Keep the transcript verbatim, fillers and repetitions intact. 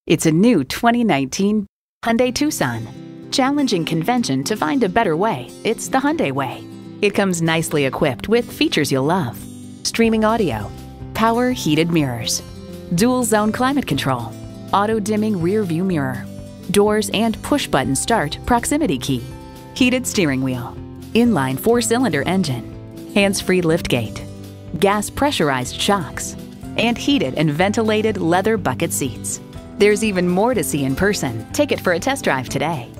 It's a new twenty nineteen Hyundai Tucson. Challenging convention to find a better way, it's the Hyundai way. It comes nicely equipped with features you'll love. Streaming audio, power heated mirrors, dual zone climate control, auto dimming rear view mirror, doors and push button start proximity key, heated steering wheel, inline four cylinder engine, hands-free liftgate, gas pressurized shocks, and heated and ventilated leather bucket seats. There's even more to see in person. Take it for a test drive today.